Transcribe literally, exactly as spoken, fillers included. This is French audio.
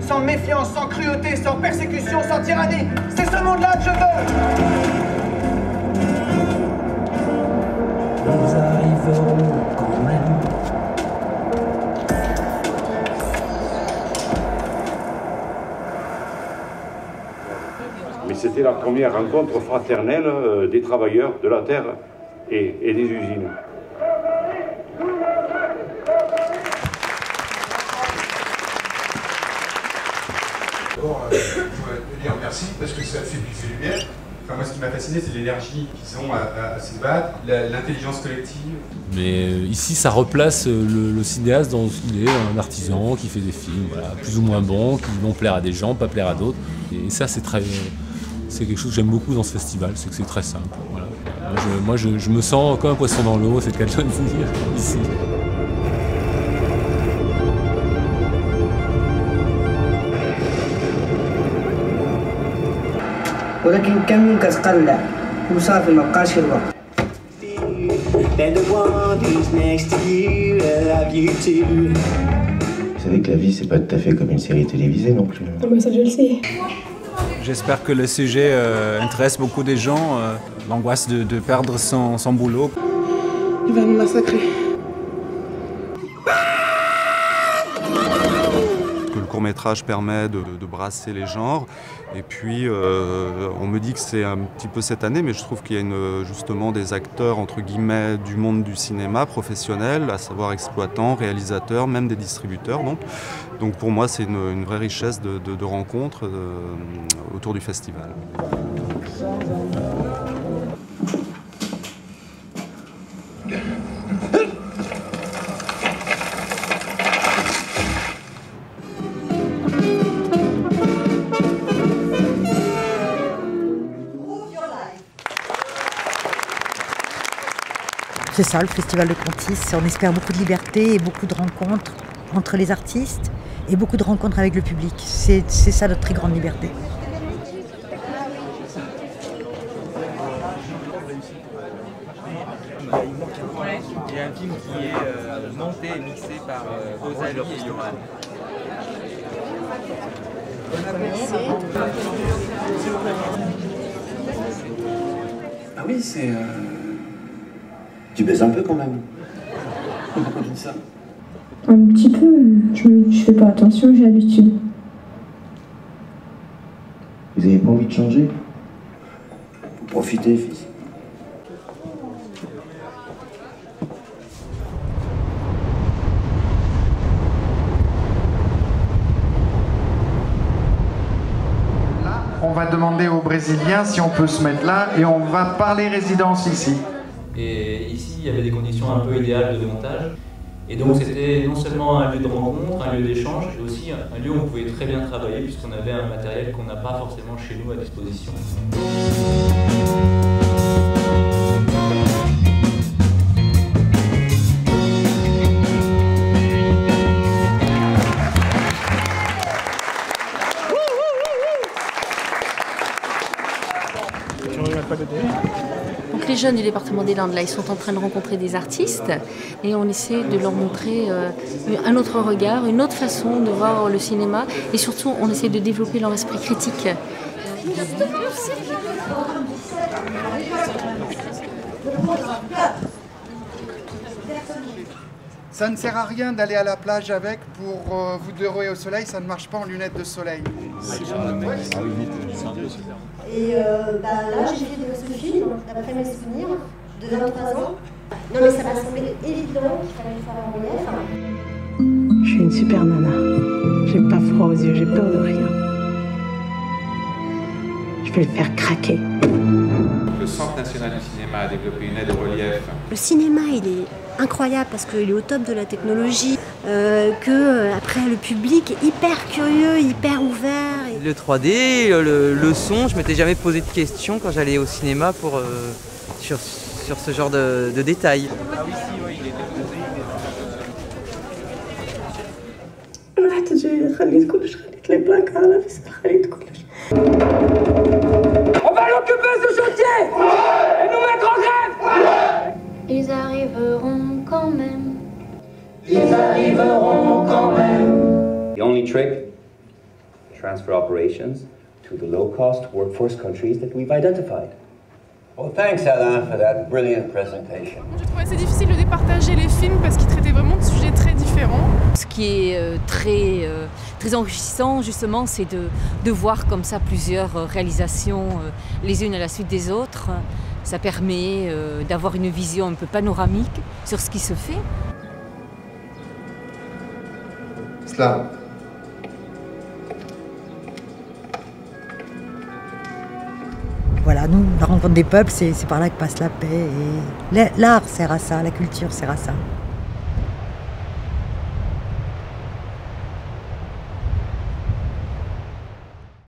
sans méfiance, sans cruauté, sans persécution, sans tyrannie. C'est ce monde-là que je veux. Ils arriveront quand même. Mais c'était la première rencontre fraternelle euh, des travailleurs de la terre et, et des usines. D'abord, euh, je voudrais te dire merci parce que ça fait plus de lumière. Enfin, moi, ce qui m'a fasciné, c'est l'énergie qu'ils ont à, à, à se battre, l'intelligence collective. Mais euh, ici, ça replace euh, le, le cinéaste dans ce qu'il est, un artisan qui fait des films, voilà, plus ou moins bons, qui vont plaire à des gens, pas plaire à d'autres. Et ça, c'est très, c'est quelque chose que j'aime beaucoup dans ce festival, c'est que c'est très simple. Voilà. Moi, je, moi je, je me sens comme un poisson dans l'eau, c'est le cas de le dire ici. ولكن كم كتقلع وصافي ما بقاش الوقت. Vous savez que la vie, c'est pas tout à fait comme une série télévisée non plus. Ah bah ça je le sais. J'espère que le sujet euh, intéresse beaucoup de gens, euh, l'angoisse de, de perdre son, son boulot. Il va nous massacrer. Que le court-métrage permet de, de brasser les genres. Et puis, euh, on me dit que c'est un petit peu cette année, mais je trouve qu'il y a une, justement des acteurs, entre guillemets, du monde du cinéma professionnel, à savoir exploitants, réalisateurs, même des distributeurs. Donc, donc pour moi, c'est une, une vraie richesse de, de, de rencontres euh, autour du festival. C'est ça, le festival de Contis. On espère beaucoup de liberté et beaucoup de rencontres entre les artistes et beaucoup de rencontres avec le public. C'est ça notre très grande liberté. Il y a un film qui est euh, monté et mixé par euh, Rosalie et Johan. Ah oui, c'est... Euh... Tu baises un peu quand même. Pourquoi tu dis ça? Un petit peu, je, je fais pas attention, j'ai l'habitude. Vous avez pas envie de changer? Faut profiter, fils. Là, on va demander aux Brésiliens si on peut se mettre là et on va parler résidence ici. Et ici, il y avait des conditions un peu idéales de montage. Et donc, c'était non seulement un lieu de rencontre, un lieu d'échange, mais aussi un lieu où on pouvait très bien travailler, puisqu'on avait un matériel qu'on n'a pas forcément chez nous à disposition. Donc les jeunes du département des Landes, là, ils sont en train de rencontrer des artistes et on essaie de leur montrer euh, un autre regard, une autre façon de voir le cinéma et surtout on essaie de développer leur esprit critique. Ça ne sert à rien d'aller à la plage avec pour euh, vous dorer au soleil, ça ne marche pas en lunettes de soleil. Et euh, bah, là, j'ai fait ce film, d'après mes souvenirs, de vingt-trois ans. Non mais ça m'a semblé évident qu'il fallait faire un relief. Je suis une super nana. J'ai pas froid aux yeux, j'ai peur de rien. Je vais le faire craquer. Le Centre national du cinéma a développé une aide au relief. Le cinéma, il est incroyable parce qu'il est au top de la technologie, euh, que euh, après le public est hyper curieux, hyper ouvert. Et... Le trois D, le, le son, je m'étais jamais posé de questions quand j'allais au cinéma pour, euh, sur, sur ce genre de, de détails. Ah oui, si, oui, il était posé. On va l'occuper ce chantier et nous mettre en grève. Ils arriveront quand même. Ils arriveront quand même. The only trick transfer operations to the low-cost workforce countries that we've identified. Well, thanks, Alain, for that brilliant presentation. J'ai trouvé assez difficile de départager les films parce qu'ils traitaient vraiment de sujets très différents. Ce qui est euh, très, euh, très enrichissant, justement, c'est de, de voir comme ça plusieurs euh, réalisations euh, les unes à la suite des autres. Ça permet euh, d'avoir une vision un peu panoramique sur ce qui se fait. Slam. Voilà, nous, la rencontre des peuples, c'est par là que passe la paix. Et l'art sert à ça, la culture sert à ça.